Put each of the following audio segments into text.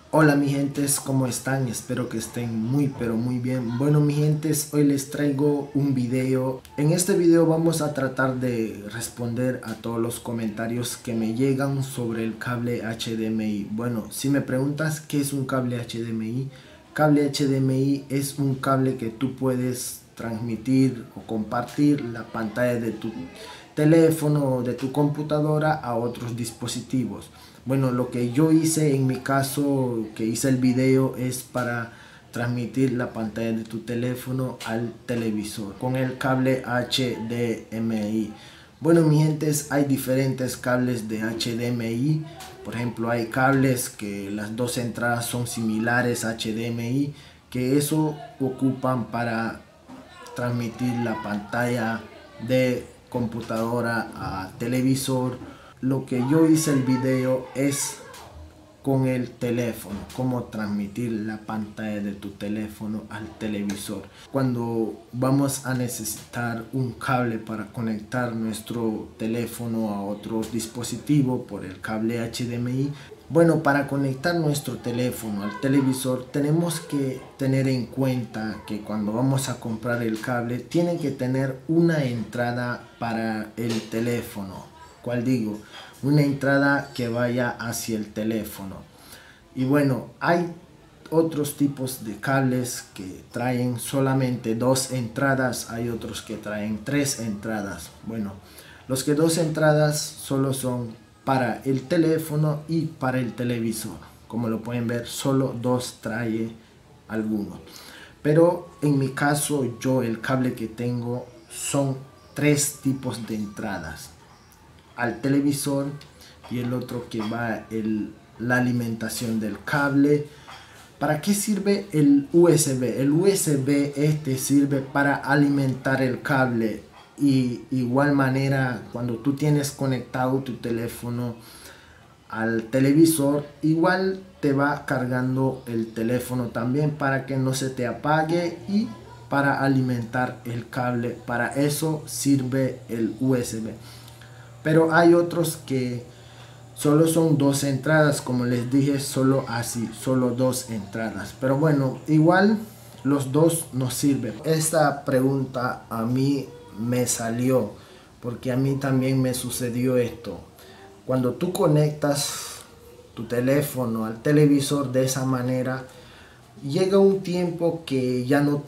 Hola mi gentes, ¿cómo están? Espero que estén muy pero muy bien. Bueno mi gentes, hoy les traigo un video. En este video vamos a tratar de responder a todos los comentarios que me llegan sobre el cable HDMI. Bueno, si me preguntas qué es un cable HDMI es un cable que tú puedes transmitir o compartir la pantalla de tu teléfono o de tu computadora a otros dispositivos. Bueno, lo que yo hice en mi caso, que hice el video, es para transmitir la pantalla de tu teléfono al televisor con el cable HDMI. Bueno, mi gentes, hay diferentes cables de HDMI. Por ejemplo, hay cables que las dos entradas son similares a HDMI, que eso ocupan para transmitir la pantalla de computadora a televisor. Lo que yo hice el video es con el teléfono, cómo transmitir la pantalla de tu teléfono al televisor. Cuando vamos a necesitar un cable para conectar nuestro teléfono a otro dispositivo por el cable HDMI, bueno, para conectar nuestro teléfono al televisor tenemos que tener en cuenta que cuando vamos a comprar el cable tiene que tener una entrada para el teléfono. ¿Cuál digo? Una entrada que vaya hacia el teléfono. Y bueno, hay otros tipos de cables que traen solamente dos entradas, hay otros que traen tres entradas. Bueno, los que dos entradas solo son para el teléfono y para el televisor. Como lo pueden ver, solo dos trae alguno. Pero en mi caso, yo el cable que tengo son tres tipos de entradas: al televisor, y el otro que va la alimentación del cable. ¿Para qué sirve el USB? El USB sirve para alimentar el cable, y igual manera cuando tú tienes conectado tu teléfono al televisor, igual te va cargando el teléfono también para que no se te apague y para alimentar el cable. Para eso sirve el USB. Pero hay otros que solo son dos entradas, como les dije, solo dos entradas. Pero bueno, igual los dos nos sirven. Esta pregunta a mí me salió porque a mí también me sucedió esto. Cuando tú conectas tu teléfono al televisor de esa manera, llega un tiempo que ya no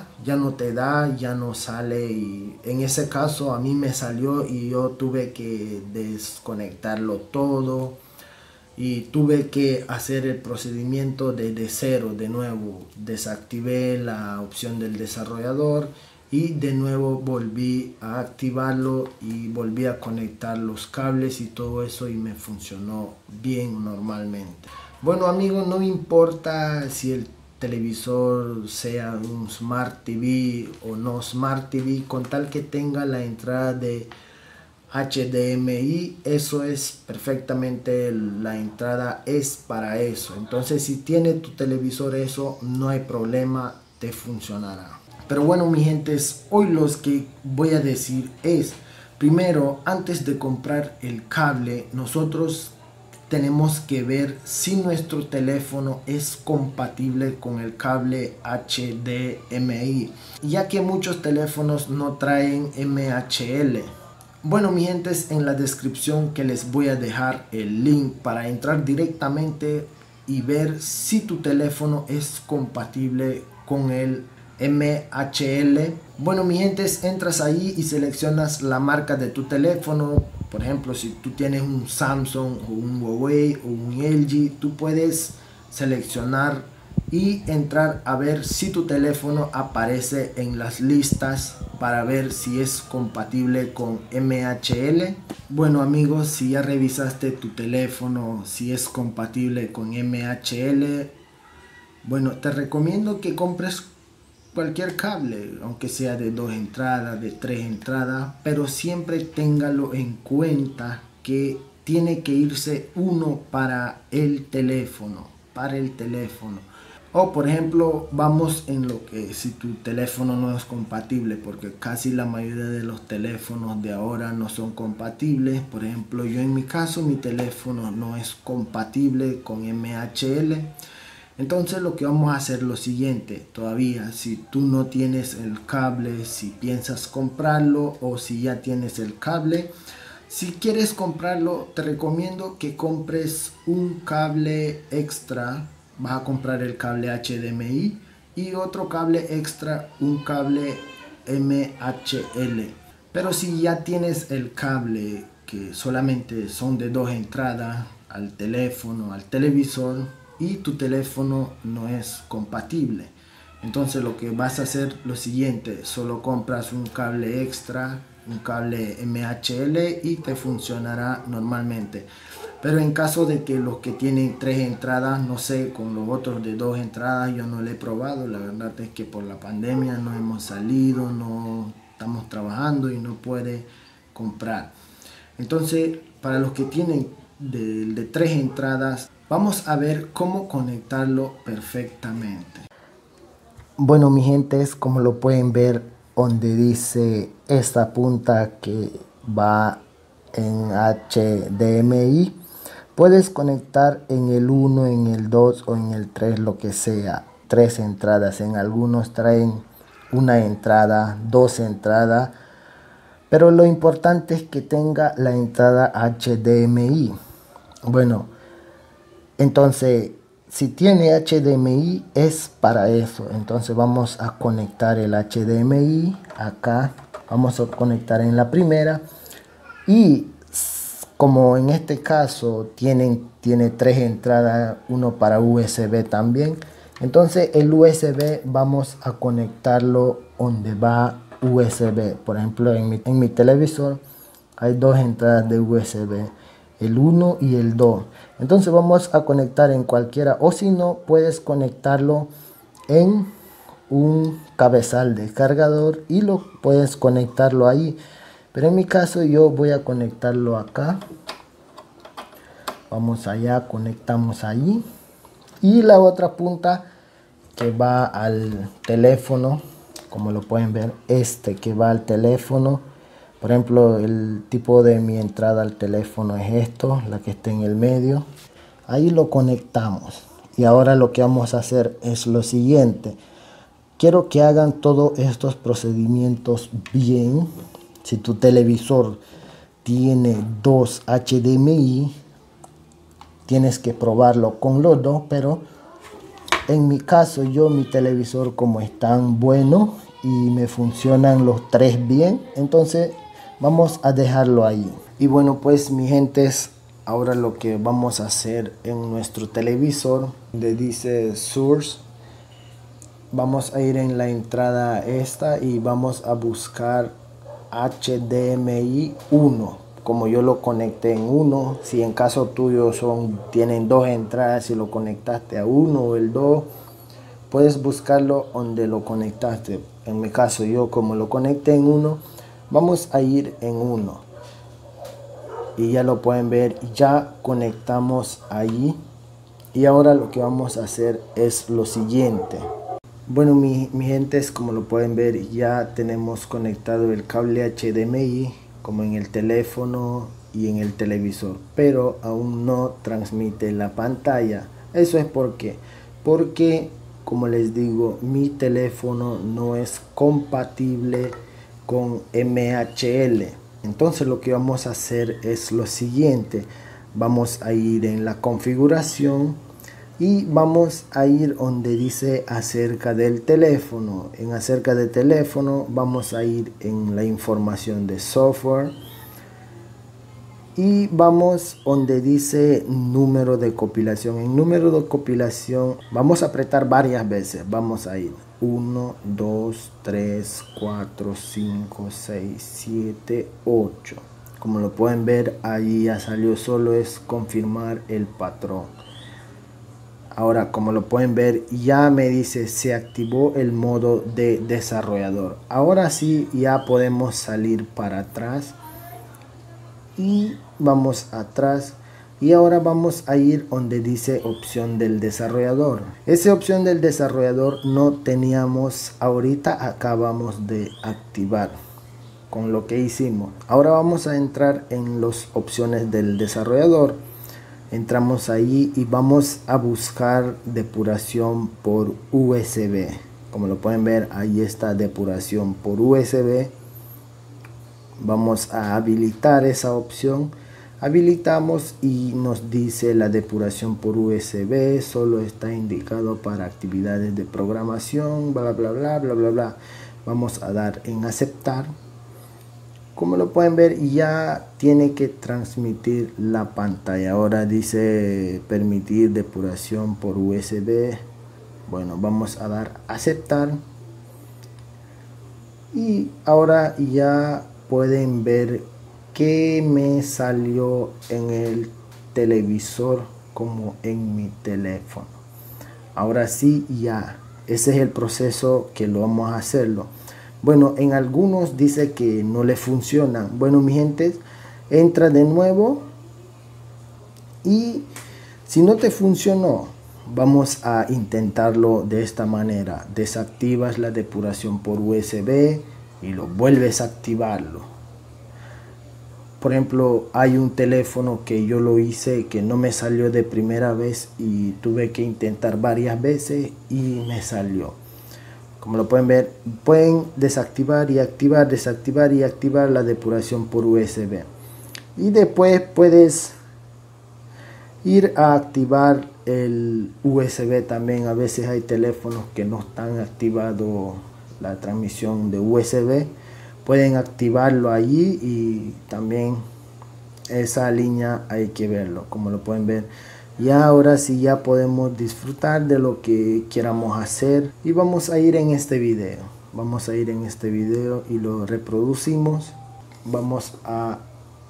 sale, y en ese caso a mí me salió y yo tuve que desconectarlo todo y tuve que hacer el procedimiento de cero de nuevo. Desactivé la opción del desarrollador y de nuevo volví a activarlo y volví a conectar los cables y todo eso, y me funcionó bien normalmente. Bueno amigos, no importa si el televisor sea un Smart TV o no Smart TV, con tal que tenga la entrada de HDMI, eso es perfectamente, la entrada es para eso. Entonces si tiene tu televisor eso, no hay problema, te funcionará. Pero bueno mi gentes, hoy los que voy a decir es: primero, antes de comprar el cable, nosotros tenemos que ver si nuestro teléfono es compatible con el cable HDMI, ya que muchos teléfonos no traen MHL. Bueno mi gentes, en la descripción que les voy a dejar el link para entrar directamente y ver si tu teléfono es compatible con el MHL. Bueno mi gentes, entras ahí y seleccionas la marca de tu teléfono. Por ejemplo, si tú tienes un Samsung o un Huawei o un LG, tú puedes seleccionar y entrar a ver si tu teléfono aparece en las listas para ver si es compatible con MHL. Bueno amigos, si ya revisaste tu teléfono si es compatible con MHL, bueno, te recomiendo que compres cualquier cable, aunque sea de dos entradas, de tres entradas, pero siempre téngalo en cuenta que tiene que irse uno para el teléfono, O por ejemplo, vamos en lo que si tu teléfono no es compatible, porque casi la mayoría de los teléfonos de ahora no son compatibles. Por ejemplo, yo en mi caso, mi teléfono no es compatible con MHL. Entonces lo que vamos a hacer es lo siguiente. Todavía si tú no tienes el cable, si piensas comprarlo o si ya tienes el cable, si quieres comprarlo, te recomiendo que compres un cable extra. Vas a comprar el cable HDMI y otro cable extra, un cable MHL. Pero si ya tienes el cable que solamente son de 2 entradas al teléfono, al televisor, y tu teléfono no es compatible, entonces lo que vas a hacer lo siguiente: solo compras un cable extra, un cable MHL, y te funcionará normalmente. Pero en caso de que los que tienen 3 entradas, no sé, con los otros de 2 entradas, yo no lo he probado. La verdad es que por la pandemia no hemos salido, no estamos trabajando y no puede comprar. Entonces, para los que tienen de 3 entradas, vamos a ver cómo conectarlo perfectamente. Bueno, mi gente, es como lo pueden ver, donde dice esta punta que va en HDMI. Puedes conectar en el 1, en el 2 o en el 3, lo que sea. 3 entradas. En algunos traen una entrada, 2 entradas. Pero lo importante es que tenga la entrada HDMI. Bueno, entonces, si tiene HDMI es para eso. Entonces vamos a conectar el HDMI acá. Vamos a conectar en la primera. Y como en este caso tiene 3 entradas, uno para USB también. Entonces el USB vamos a conectarlo donde va USB. Por ejemplo, en mi televisor hay 2 entradas de USB, el 1 y el 2. Entonces vamos a conectar en cualquiera, o si no, puedes conectarlo en un cabezal de cargador y lo puedes conectarlo ahí. Pero en mi caso yo voy a conectarlo acá. Vamos allá, conectamos ahí. Y la otra punta que va al teléfono, como lo pueden ver, que va al teléfono. Por ejemplo, el tipo de mi entrada al teléfono es esto, la que está en el medio. Ahí lo conectamos. Y ahora lo que vamos a hacer es lo siguiente. Quiero que hagan todos estos procedimientos bien. Si tu televisor tiene 2 HDMI, tienes que probarlo con los 2, pero en mi caso, mi televisor como es tan bueno y me funcionan los 3 bien, entonces vamos a dejarlo ahí. Y bueno, pues mi gente, ahora lo que vamos a hacer en nuestro televisor, donde dice Source, vamos a ir en la entrada esta y vamos a buscar HDMI 1. Como yo lo conecté en 1, si en caso tuyo tienen 2 entradas y lo conectaste a 1 o el 2, puedes buscarlo donde lo conectaste. En mi caso, yo como lo conecté en 1, vamos a ir en 1. Y ya lo pueden ver, ya conectamos ahí. Y ahora lo que vamos a hacer es lo siguiente. Bueno, mi gente, como lo pueden ver, ya tenemos conectado el cable HDMI como en el teléfono y en el televisor, pero aún no transmite la pantalla. Eso es porque como les digo, mi teléfono no es compatible con MHL. Entonces lo que vamos a hacer es lo siguiente: vamos a ir en la configuración y vamos a ir donde dice acerca del teléfono. En acerca del teléfono vamos a ir en la información de software y vamos donde dice número de compilación. En número de compilación vamos a apretar varias veces. Vamos a ir 1, 2, 3, 4, 5, 6, 7, 8. Como lo pueden ver, ahí ya salió, solo es confirmar el patrón. Ahora, como lo pueden ver, ya me dice se activó el modo de desarrollador. Ahora sí, ya podemos salir para atrás y vamos atrás. Y ahora vamos a ir donde dice opción del desarrollador. Esa opción del desarrollador no teníamos ahorita, acabamos de activar con lo que hicimos. Ahora vamos a entrar en las opciones del desarrollador. Entramos ahí y vamos a buscar depuración por USB. Como lo pueden ver, ahí está depuración por USB. Vamos a habilitar esa opción. Habilitamos y nos dice la depuración por USB solo está indicado para actividades de programación, bla bla bla bla bla bla. Vamos a dar en aceptar. Como lo pueden ver, ya tiene que transmitir la pantalla. Ahora dice permitir depuración por USB. Bueno, vamos a dar aceptar. Y ahora ya pueden ver que me salió en el televisor como en mi teléfono. Ahora sí, ya. Ese es el proceso que lo vamos a hacerlo. Bueno, en algunos dice que no le funciona. Bueno, mi gente, entra de nuevo y si no te funcionó, vamos a intentarlo de esta manera. Desactivas la depuración por USB y lo vuelves a activarlo. Por ejemplo, hay un teléfono que yo lo hice que no me salió de primera vez y tuve que intentar varias veces y me salió. Como lo pueden ver, pueden desactivar y activar, desactivar y activar la depuración por USB. Y después puedes ir a activar el USB también. A veces hay teléfonos que no están activado la transmisión de USB. Pueden activarlo allí y también esa línea hay que verlo. Como lo pueden ver, ya ahora sí ya podemos disfrutar de lo que queramos hacer. Y vamos a ir en este video. Vamos a ir en este video y lo reproducimos. Vamos a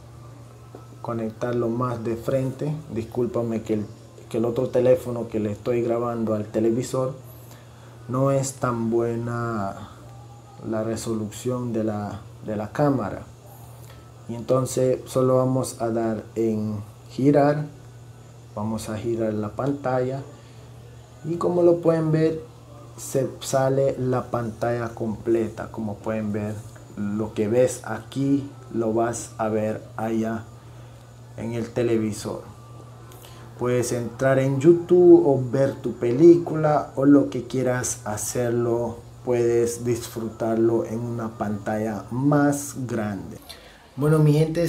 conectarlo más de frente. Discúlpame que el otro teléfono que le estoy grabando al televisor no es tan buena la resolución de la cámara. Y entonces solo vamos a dar en girar. Vamos a girar la pantalla y como lo pueden ver, se sale la pantalla completa. Como pueden ver, lo que ves aquí lo vas a ver allá en el televisor. Puedes entrar en YouTube o ver tu película o lo que quieras hacerlo. Puedes disfrutarlo en una pantalla más grande. Bueno, mi gente,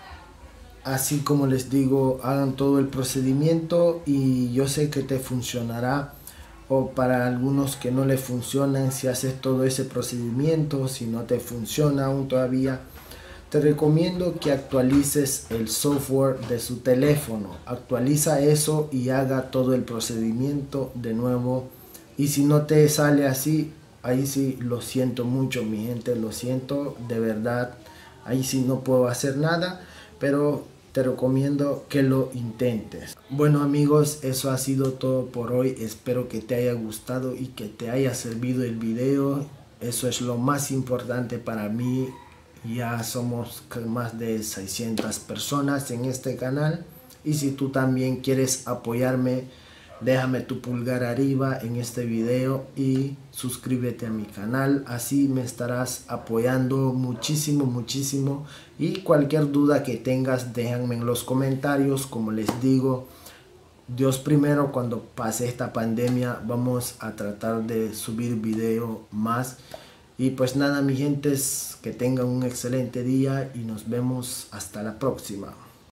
así como les digo, hagan todo el procedimiento y yo sé que te funcionará. O para algunos que no les funcionan, si haces todo ese procedimiento, si no te funciona aún todavía, te recomiendo que actualices el software de su teléfono. Actualiza eso y haga todo el procedimiento de nuevo. Y si no te sale así, ahí sí lo siento mucho, mi gente, lo siento de verdad. Ahí sí no puedo hacer nada, pero te recomiendo que lo intentes. Bueno amigos, eso ha sido todo por hoy. Espero que te haya gustado y que te haya servido el video. Eso es lo más importante para mí. Ya somos más de 600 personas en este canal. Y si tú también quieres apoyarme, déjame tu pulgar arriba en este video y suscríbete a mi canal. Así me estarás apoyando muchísimo, muchísimo. Y cualquier duda que tengas, déjame en los comentarios. Como les digo, Dios primero, cuando pase esta pandemia vamos a tratar de subir video más. Y pues nada, mi gentes, que tengan un excelente día y nos vemos hasta la próxima.